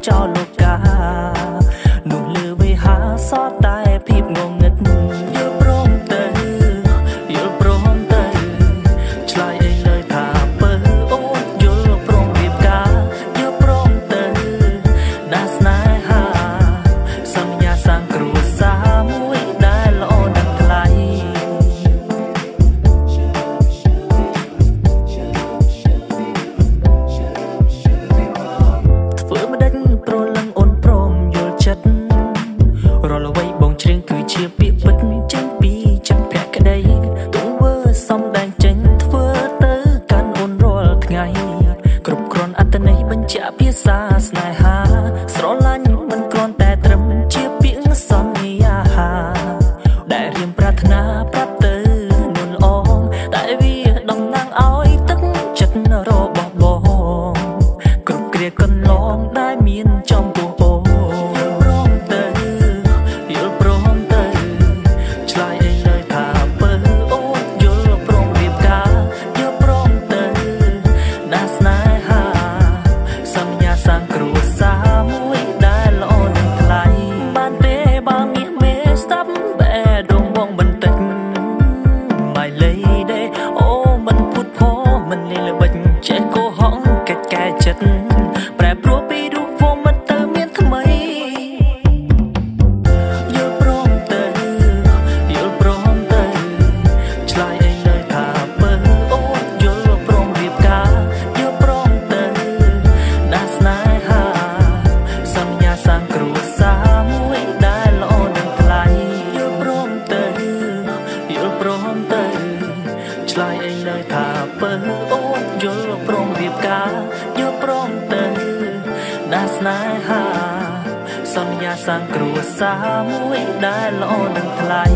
ចោលលោកកានោះលើវេហាសតតែភាពងងឹតយល់ព្រមទៅយល់ព្រមទៅឆ្លើយអីលើថាពើអូនយល់ព្រមរៀបការយល់ព្រមទៅណាស់ស្នេហាសន្យាសាងគ្រួសារមួយដែលល្អដល់ថ្លៃធ្វើមិនដេចប្រលឹងអូនព្រមយល់ចិត្តរាល់អ្វីបងជ្រៀងគឺជាពាក្យពិតចេញពីចិត្តភក្តីទង្វើសំដែងចេញធ្វើទៅកាន់អូនរាល់ថ្ងៃគ្រប់គ្រាន់អត្តន័យបញ្ជាក់ភាសាស្នេហាស្រឡាញ់មិនគ្រាន់តែត្រឹមជាពាក្យសន្យាដែលរៀមប្រាថ្នាប្រាប់ទៅនួនល្អតែវាតំណាងឲ្យទឹកចិត្តរបស់បងគ្រប់គ្រាកន្លងដែលមានចំពោះអូនព្រមទៅយល់ព្រមទៅឆ្លើយអីលើថាពើអូនយល់ព្រមរៀបការយល់ព្រមទៅណាស់ស្នេហាសន្យាសាងគ្រួសារមួយដែលល្អនឹងថ្លៃបានទេបើមាសមេស្ដាប់បែដងបងបន្តិច My lady អូមិនពុតផមិនលេល្បិចចេះកុហកកិច្ចកែចិត្តប្រែប្រួលពីរូបហ្វមមិនទៅមានថ្មីយល់ព្រមទៅយល់ព្រមទៅឆ្លើយអីលើថាពើអូនយល់ព្រមរៀបការយល់ព្រមទៅណាស់ស្នេហាសន្យាសាងគ្រួសារមួយដែលល្អនឹងថ្លៃយល់ព្រមទៅយល់ព្រមទៅឆ្លើយអីលើថាពើអូនយល់ព្រមរៀបការយល់ព្រមទៅណាស់ស្នេហាសន្យាសាងគ្រួសារមួយដែលល្អនឹងថ្លៃ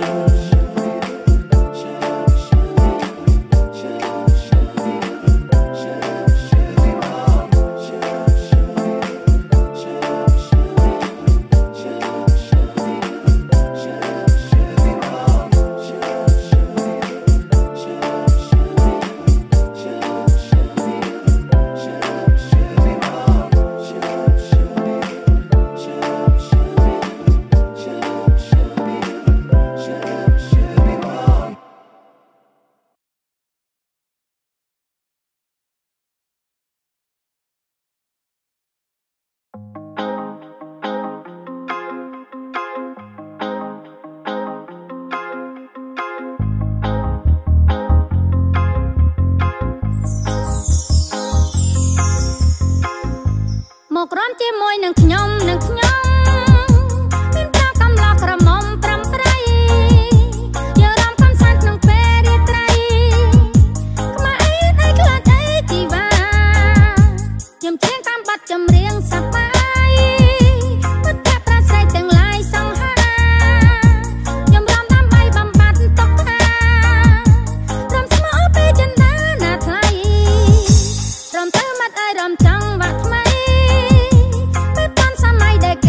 មកក្រំជាមួយនឹងខ្ញុំមានប្រាកំឡោះក្រមុំប្រាំប្រៃយករំកំសាន្តក្នុងពេលរាត្រីខ្មៅអីខ្លាចអីជីវ៉ាខ្ញុំច្រៀងតាមបទចម្រៀងសប្បាយមិត្តភក្តិប្រាស្រ័យទាំងឡាយសង្ហាខ្ញុំរំដើម្បីបំបត្តិទុក្ខារំស្មោពេលចិន្តាណាថ្លៃរំទៅមាត់អើយរំចង់វាក់ថ្មីពេលតាន់សម័យដែល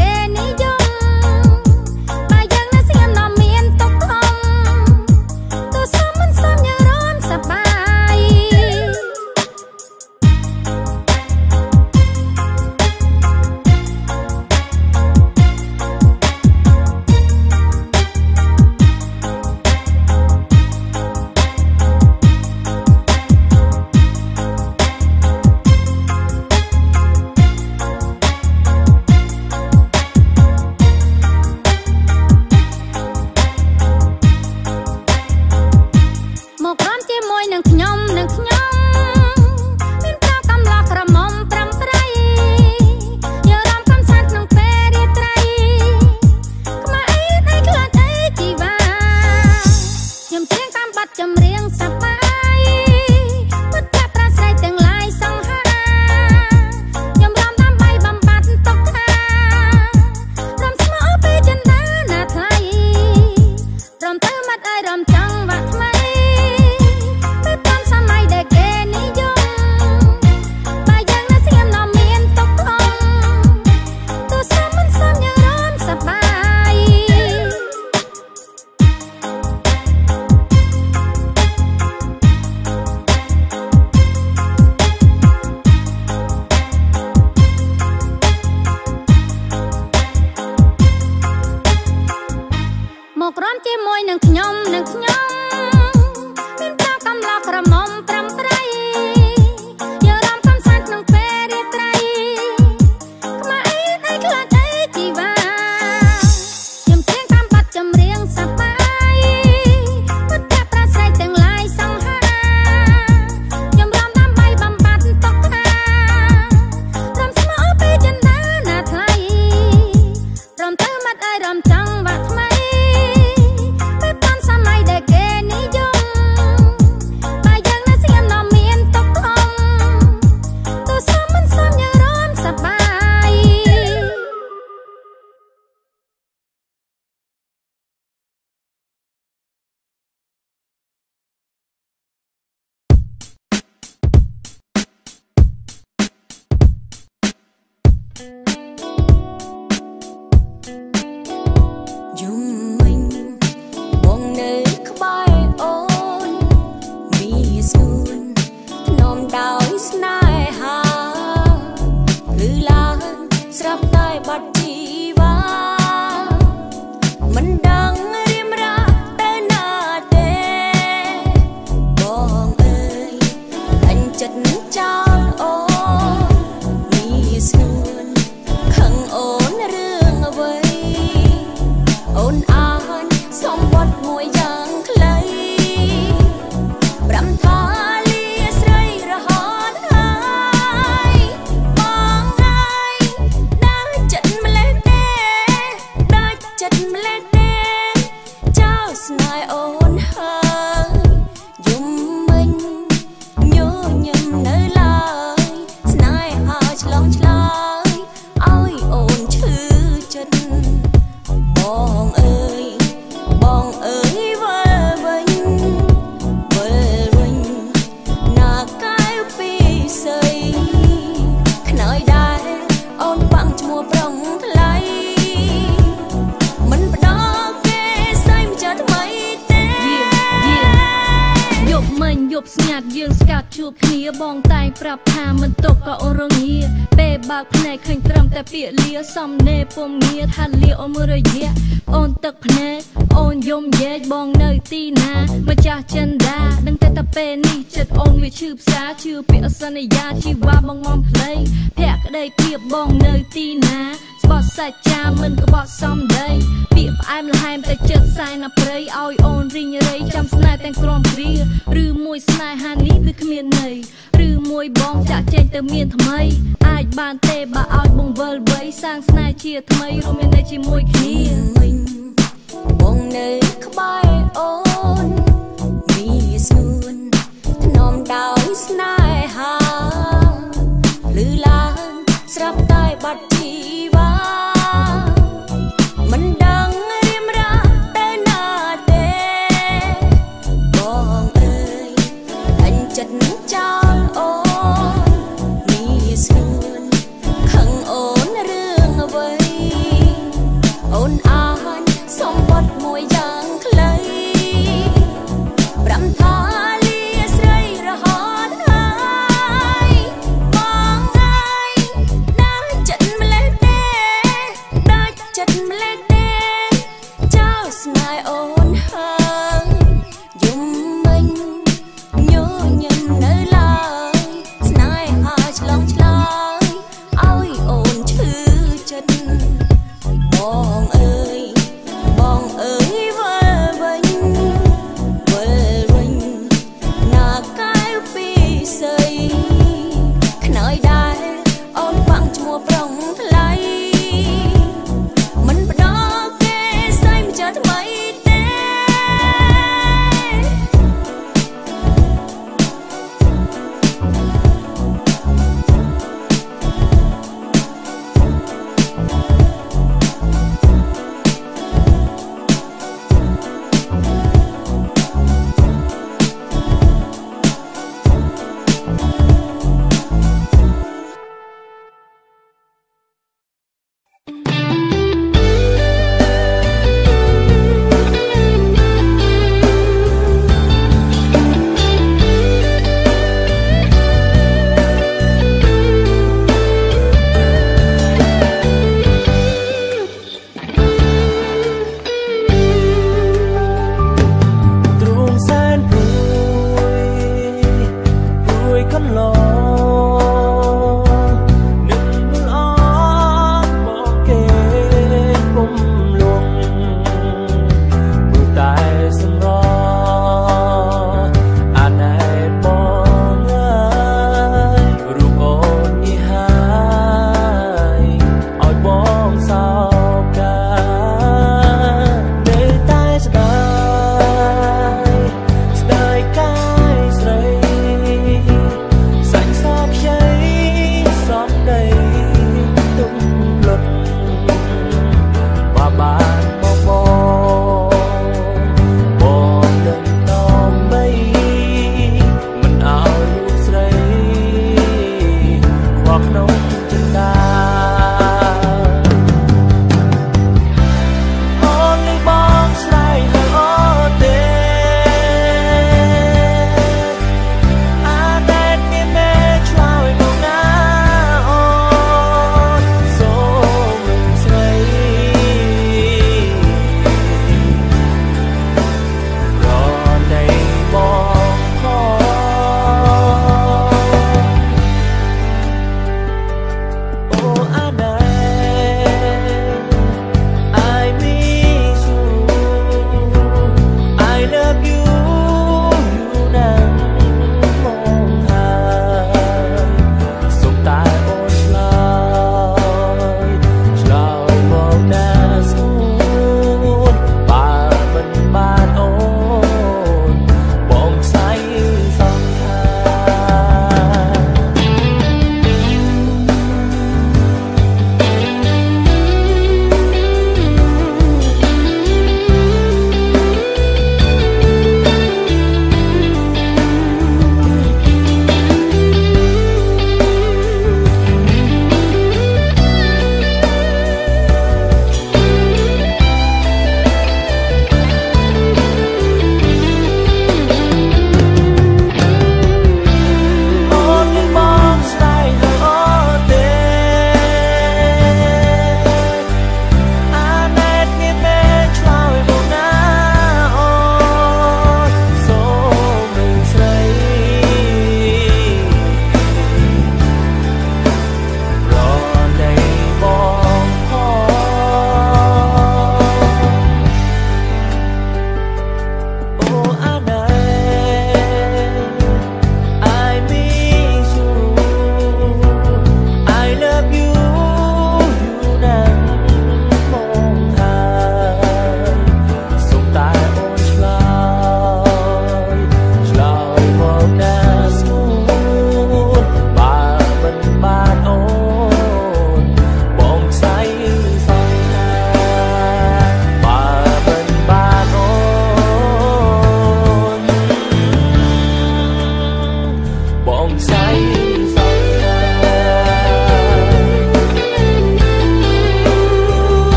រ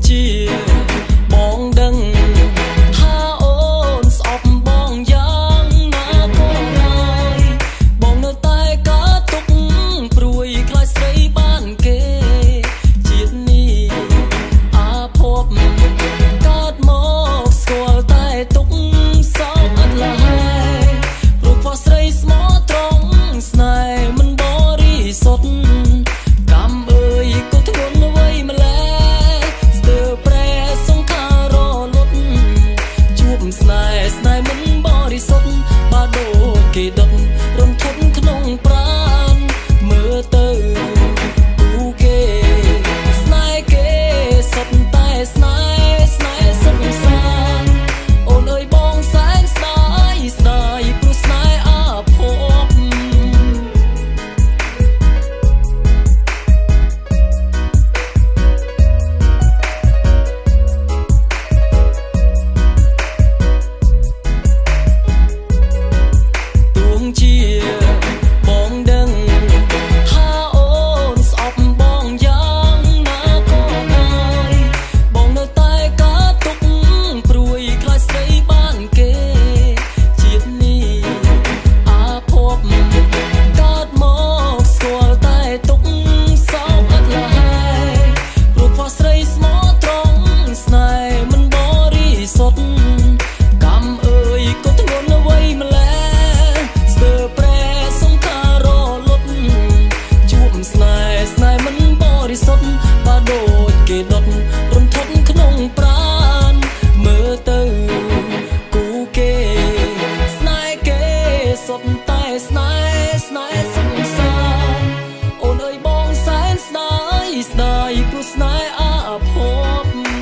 ជាបងដឹងថាអូនស្អប់បងយ៉ាងណាក៏ដោយបងនៅតែកើតទុកព្រួយខ្លាចស្រីបានគេជាតិនេះអាភពកើតមកស្គាល់តែទុកសោកអត់ឡើយព្រោះខ្វះស្រីស្មោះត្រង់ស្នេហ៍មិនបរិសុទ្ធកម្មអើយក៏ធ្ងន់អ្វីម្ល៉េះស្ទើរប្រែសង្ខាររលត់ជួបស្នេហ៍ស្នេហ៍មិនបរិសុទ្ធបើដូចគេដុតរំធត់ក្នុងប្រាណមើលទៅគូគេស្នេហ៍គេសុទ្ធតែស្នេហ៍សុខសាន្តអូនអើយបងសែនស្ដាយព្រោះស្នេហ៍អាភពទួងជាបងដឹងថាអូនស្អប់បងយ៉ាងណាក៏ដោយបងនៅតែកើតទុកព្រួយខ្លាចស្រីបានគេជាតិនេះអាភពកើតមកស្គាល់តែទុកសោកអត់ឡើយព្រោះខ្វះស្រីស្មោះត្រង់ស្នេហ៍មិនបរិសុទ្ធកម្មអើយក៏ធ្ងន់អ្វីម្ល៉េះស្ទើរប្រែសង្ខាររលត់ជួបស្នេហ៍មិនបរិសុទ្ធបើដូចគេដុតរំធត់ក្នុងប្រាណមើលទៅគូគេស្នេហ៍គេសុទ្ធតែស្នេហ៍សុខសាន្តអូនអើយបងសែនស្ដាយព្រោះស្នេហ៍អាភព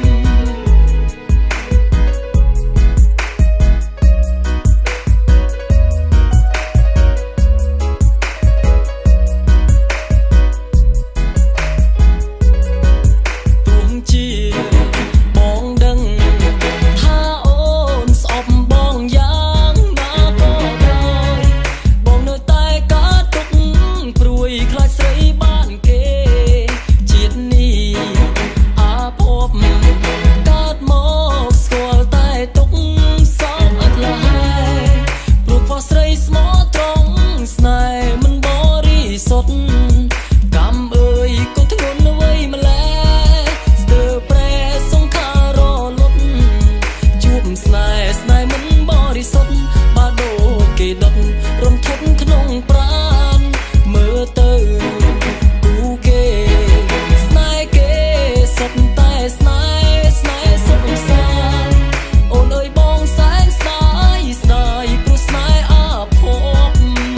ទួងជាបងដឹងថាអូនស្អប់បងយ៉ាងណាក៏ដោយបងនៅតែកើតទុកព្រួយខ្លាចស្រីបានគេជាតិនេះអាភពកើតមកស្គាល់តែទុកសោកអត់ឡើយព្រោះខ្វះស្រីស្មោះត្រង់ស្នេហ៍មិនបរិសុទ្ធកម្មអើយក៏ធ្ងន់អ្វីម្ល៉េះស្ទើរប្រែសង្ខាររលត់ជួបស្នេហ៍មិនបរិសុទ្ធបើដូចគេដុតរំធត់ក្នុងប្រាណមើលទៅគូគេស្នេហ៍គេសុទ្ធតែស្នេហ៍សុខសាន្តអូនអើយបងសែនស្ដាយព្រោះស្នេហ៍អាភព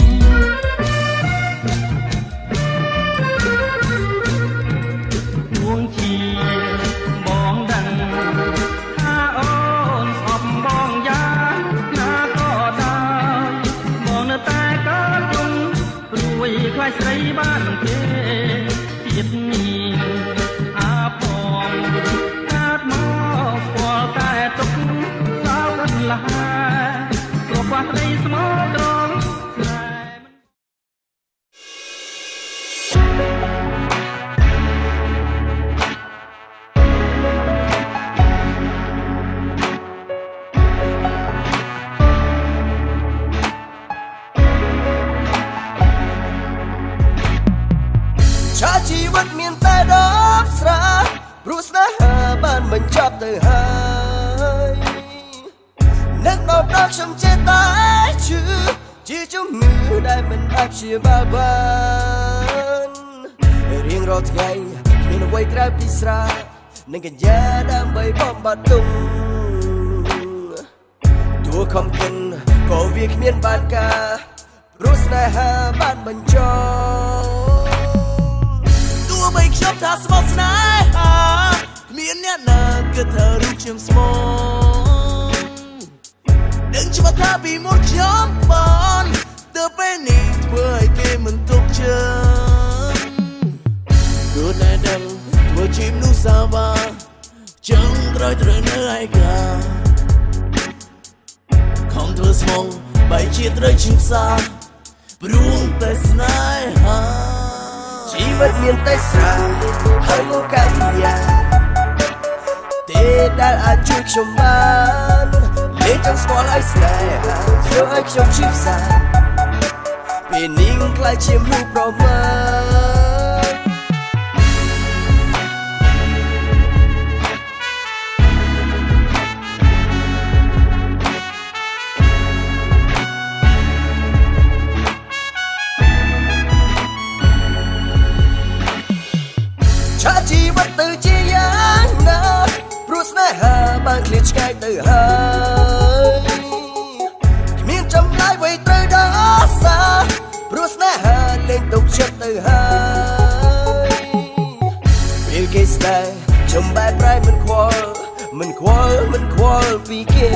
ទួងជាបងដឹងថាអូនស្អប់បងយ៉ាងណាក៏ដោយបងនៅតែកើតទុំព្រួយខ្លាចស្រីបានគេទៀតនេះអាផងកើតមកស្គាល់តែទុកសោកអត់ឡើយព្រោះខ្វះស្រីស្មោះត្រង់ស្នេហ៍ជាជីវិតមានតែដបស្រាព្រោះស្នេហាបានបញ្ចប់ទៅហើយនឹកដល់ខ្ញុំចេះតែឈឺជាជំងឺដែលមិនអាចព្យាបាលបានរៀងរាល់ថ្ងៃគ្មានអ្វីក្រៅពីស្រានឹងកញ្ញាដើម្បីបំបត្តិទុំទោះខំកិនក៏វាគ្មានបានការព្រោះស្នេហាបានបញ្ចប់ទោះបីខ្ញុំថាស្មោះស្នេហាគ្មានអ្នកណាគិតថារូបខ្ញុំស្មោះដឹងច្បាស់ថាពីមុនខ្ញុំបានទើបពេលនេះធ្វើឲ្យគេមិនទុកចិត្តគូតែដឹងធ្វើជាមនុស្សសាវាចឹងក្រោយត្រូវនៅឯកាខំធ្វើស្មងបែកជាត្រូវឈឺផ្សាព្រោះតែស្នេហាជីវិតមានតែស្រាហើយលោកកញ្ញាទេដែលអាចជួយខ្ញុំបានលេងចង់ស្គាល់ឲ្យស្នេហាធ្វើឲ្យខ្ញុំឈឺផ្សាពេលនាងខ្លាចជាមនុស្សប្រមាថឆាជីវិតទៅជាយ៉ាងណាព្រោះស្នេហាបានឃ្លាតឆ្ងាយទៅហើយគ្មានចម្លើយអ្វីត្រូវដល់សាព្រោះស្នេហាលេងទុកចិត្តទៅហើយពេលគេស្នេហ៍ខ្ញុំបែរប្រែមិនខ្វល់ពីគេ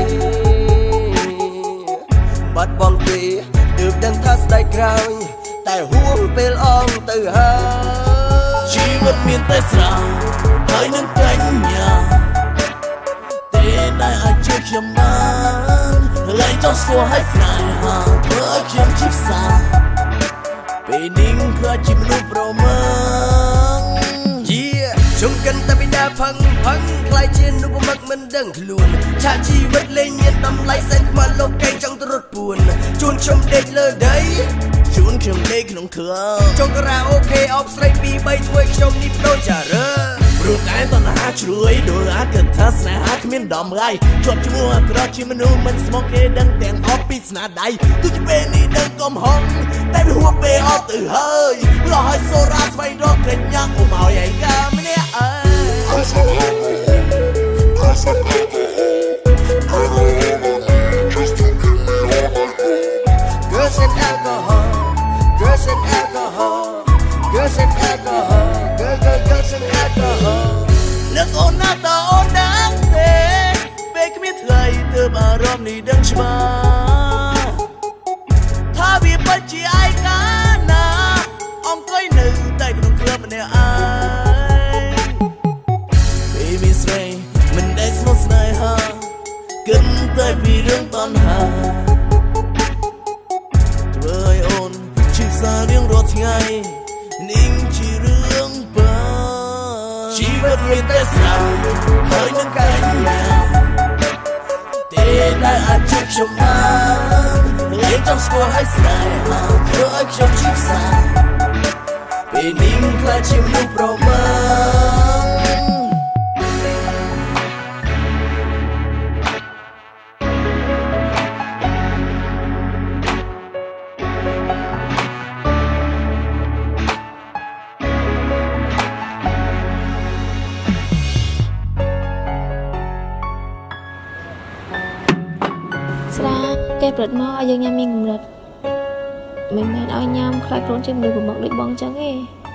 បាត់បង់ទេទើបដឹងថាស្ដាយក្រោយតែហួងពេលអងទៅហើយជីវិតមានតែស្រាហើយនឹងកញ្ញាទេដែលអាចជួយខ្ញុំបានឡើយចង់ស្គាល់ឲ្យស្នេហាធ្វើឲ្យខ្ញុំឈឺផ្សាពេលនាងខ្លាចជាមនុស្សប្រមាថខ្ញុំកិនតែបិតាផឹងខ្លាយជានុបមឹកមិនដឹងខ្លួនឆាជីវិតលេងមានតម្លៃសែនខ្មៅលោកកេងចង់ទៅរត់ពួនជួនខ្ញុំដេកលើដីជួនខ្ញុំដេកក្នុងគ្រឿងចង់ការ៉ាអូខេអបស្រី2 3ធ្វើខ្ញុំនេះបដូរចារើព្រោះតែតណ្ហាជ្រួយដោយអាចគិតថាស្នេហាគ្មានតម្លៃជាប់ជាមួយអាក្រក់ជាមនុស្សមិនស្មោកគេដឹងទាំងអស់ពីស្នាដៃទោះជាពេលនេះដឹងកំហុសតែវាហួសពេលអត់ទៅហើយលោះឲ្យសូរ៉ាស្វែងរកកញ្ញាកុំឲ្យឯកាម្នាក់អើ Girls and alcohol, girls and alcohol, girls and alcohol, girls and alcohol. នឹកអូនណាតើអូនដឹងទេពេលគ្មានថ្ងៃទើបអារម្មណ៍នេះដឹងច្បាស់ថាវាពិតជាឯកាណាអង្គុយនៅតែក្នុងក្លឹបម្នាក់ឯងពេលមានស្រីមិនដែលស្មោះស្នេហាគិតតែពីរឿងតណ្ហាធ្វើឲ្យអូនឈឺសារៀងរាល់ថ្ងៃនាងជារឿងបាជីវិតមានតែស្រាហើយនឹងកញ្ញាទេដែលអាចជួយខ្ញុំបានលេងចង់ស្គាល់ឲ្យស្នេហាធ្វើឲ្យខ្ញុំឈឺផ្សាពេលនាងខ្លាចជាមនុស្សប្រមាថស្រាគេប្រត់មកឲ្យយើងញ៉ាំមានកម្រិតមិនមែនឲ្យញ៉ាំខ្លាចខ្លួនជាមនុស្សប្រមោកដូចបងចឹងទេ